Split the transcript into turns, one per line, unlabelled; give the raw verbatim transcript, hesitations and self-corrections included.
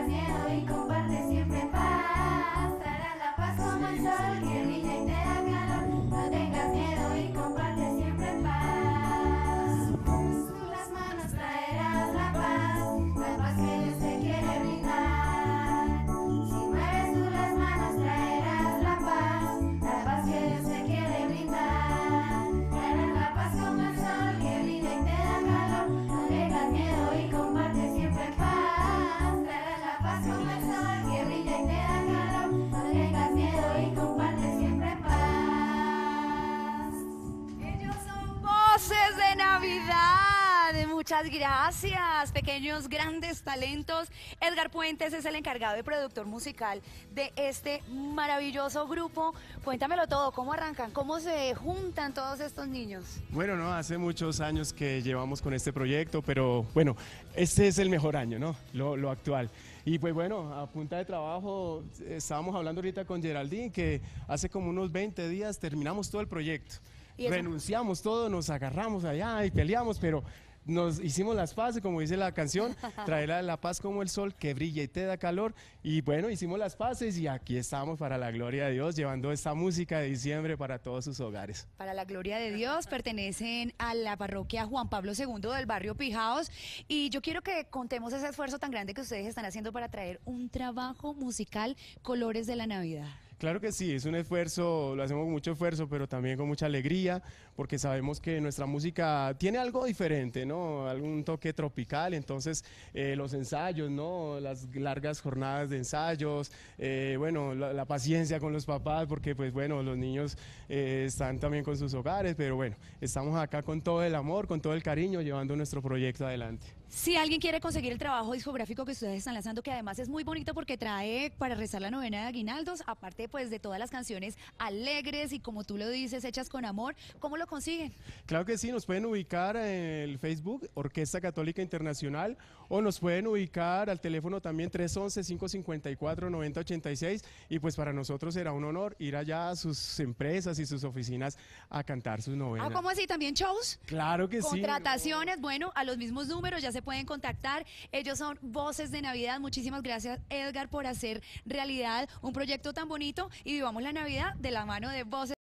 tengas miedo y comparte siempre paz. Traerás la paz como el sol que brilla y te da calor. No tengas miedo y comparte siempre paz. Con las manos traerás la paz, la paz que Dios te quiere brindar. Si mueves tú las manos traerás la paz, la paz que Dios te quiere brindar. Traerás la paz como el sol que brilla y te da calor. No tengas miedo y comparte siempre paz. Traerás la paz como el sol que brilla y te da calor. No tengas miedo y comparte siempre paz.
Ellos son Voces de Navidad. Muchas gracias, pequeños grandes talentos. Edgar Puentes es el encargado de productor musical de este maravilloso grupo. Cuéntamelo todo, ¿cómo arrancan? ¿Cómo se juntan todos estos niños?
Bueno, no, hace muchos años que llevamos con este proyecto, pero bueno, este es el mejor año, ¿no? Lo, lo actual. Y pues bueno, a punta de trabajo, estábamos hablando ahorita con Geraldine, que hace como unos veinte días terminamos todo el proyecto. Renunciamos todo, nos agarramos allá y peleamos, pero nos hicimos las paces, como dice la canción, traer la, la paz como el sol que brilla y te da calor. Y bueno, hicimos las paces y aquí estamos para la gloria de Dios, llevando esta música de diciembre para todos sus hogares.
Para la gloria de Dios, pertenecen a la parroquia Juan Pablo segundo del barrio Pijaos. Y yo quiero que contemos ese esfuerzo tan grande que ustedes están haciendo para traer un trabajo musical, Colores de la Navidad.
Claro que sí, es un esfuerzo, lo hacemos con mucho esfuerzo, pero también con mucha alegría, porque sabemos que nuestra música tiene algo diferente, ¿no? Algún toque tropical, entonces eh, los ensayos, ¿no? Las largas jornadas de ensayos, eh, bueno, la, la paciencia con los papás, porque pues bueno, los niños eh, están también con sus hogares, pero bueno, estamos acá con todo el amor, con todo el cariño, llevando nuestro proyecto adelante.
Si alguien quiere conseguir el trabajo discográfico que ustedes están lanzando, que además es muy bonito porque trae para rezar la novena de aguinaldos, aparte pues de todas las canciones alegres y como tú lo dices, hechas con amor, ¿cómo lo consiguen?
Claro que sí, nos pueden ubicar en el Facebook, Orquesta Católica Internacional, o nos pueden ubicar al teléfono también tres once, cinco cincuenta y cuatro, noventa ochenta y seis, y pues para nosotros será un honor ir allá a sus empresas y sus oficinas a cantar sus novenas.
Ah, ¿cómo así? ¿También shows?
Claro que sí.
Contrataciones, bueno, a los mismos números ya se pueden contactar. Ellos son Voces de Navidad. Muchísimas gracias, Edgar, por hacer realidad un proyecto tan bonito y vivamos la Navidad de la mano de Voces.